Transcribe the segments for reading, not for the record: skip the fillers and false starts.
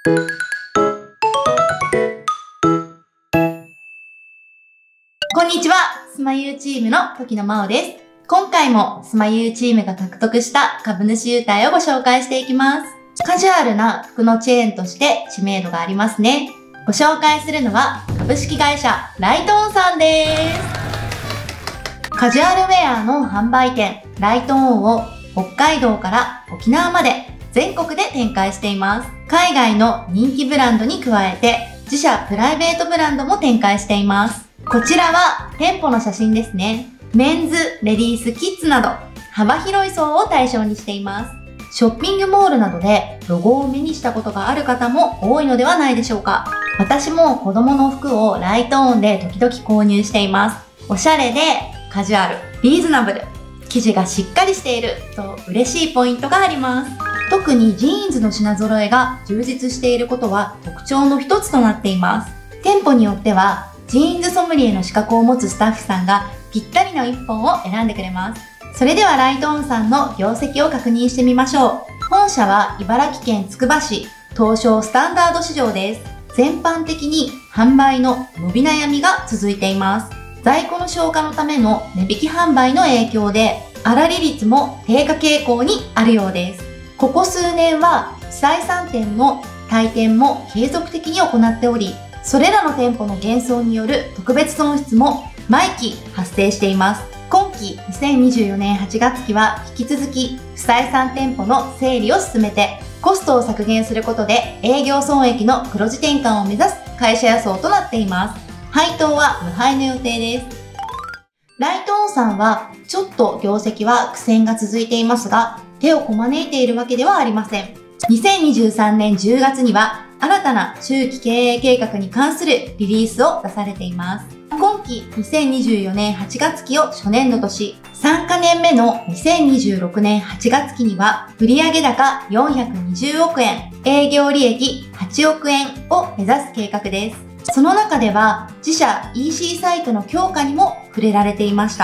こんにちは、スマユーチームの時野真央です。今回もスマユーチームが獲得した株主優待をご紹介していきます。カジュアルな服のチェーンとして知名度がありますね。ご紹介するのは株式会社ライトオンさんです。カジュアルウェアの販売店ライトオンを北海道から沖縄まで全国で展開しています。海外の人気ブランドに加えて自社プライベートブランドも展開しています。こちらは店舗の写真ですね。メンズ、レディース、キッズなど幅広い層を対象にしています。ショッピングモールなどでロゴを目にしたことがある方も多いのではないでしょうか。私も子供の服をライトオンで時々購入しています。おしゃれでカジュアル、リーズナブル、生地がしっかりしていると嬉しいポイントがあります。特にジーンズの品揃えが充実していることは特徴の一つとなっています。店舗によってはジーンズソムリエの資格を持つスタッフさんがぴったりの一本を選んでくれます。それではライトオンさんの業績を確認してみましょう。本社は茨城県つくば市東証スタンダード市場です。全般的に販売の伸び悩みが続いています。在庫の消化のための値引き販売の影響で粗利率も低下傾向にあるようです。ここ数年は不採算店の退店も継続的に行っており、それらの店舗の減少による特別損失も毎期発生しています。今期2024年8月期は引き続き不採算店舗の整理を進めてコストを削減することで営業損益の黒字転換を目指す会社予想となっています。配当は無配の予定です。ライトオンさんはちょっと業績は苦戦が続いていますが、手をこまねいているわけではありません。2023年10月には新たな中期経営計画に関するリリースを出されています。今期2024年8月期を初年度とし、3か年目の2026年8月期には売上高420億円、営業利益8億円を目指す計画です。その中では自社 EC サイトの強化にも触れられていました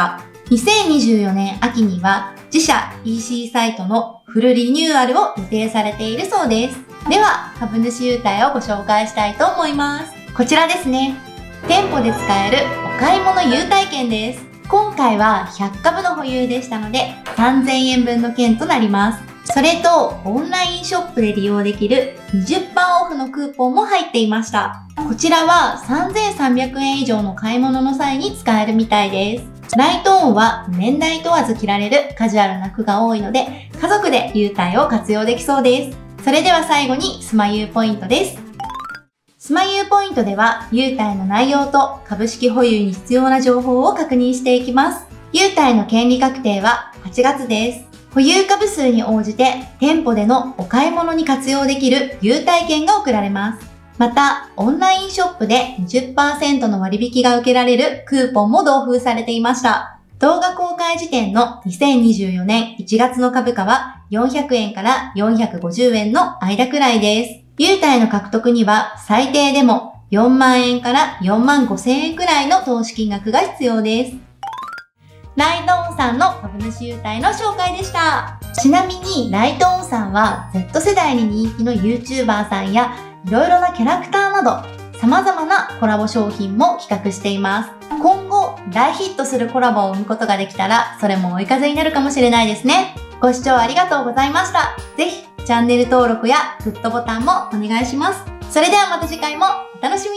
。2024年秋には自社 EC サイトのフルリニューアルを予定されているそうです。では、株主優待をご紹介したいと思います。こちらですね。店舗で使えるお買い物優待券です。今回は100株の保有でしたので、3000円分の券となります。それと、オンラインショップで利用できる 20% オフのクーポンも入っていました。こちらは3300円以上の買い物の際に使えるみたいです。ライトオンは年代問わず着られるカジュアルな服が多いので、家族で優待を活用できそうです。それでは最後にスマユーポイントです。スマユーポイントでは優待の内容と株式保有に必要な情報を確認していきます。優待の権利確定は8月です。保有株数に応じて店舗でのお買い物に活用できる優待券が贈られます。また、オンラインショップで 20% の割引が受けられるクーポンも同封されていました。動画公開時点の2024年1月の株価は400円から450円の間くらいです。優待の獲得には最低でも4万円から4万5千円くらいの投資金額が必要です。ライトオンさんの株主優待の紹介でした。ちなみにライトオンさんは Z 世代に人気の YouTuber さんやいろいろなキャラクターなど様々なコラボ商品も企画しています。今後大ヒットするコラボを生むことができたらそれも追い風になるかもしれないですね。ご視聴ありがとうございました。ぜひチャンネル登録やグッドボタンもお願いします。それではまた次回もお楽しみに。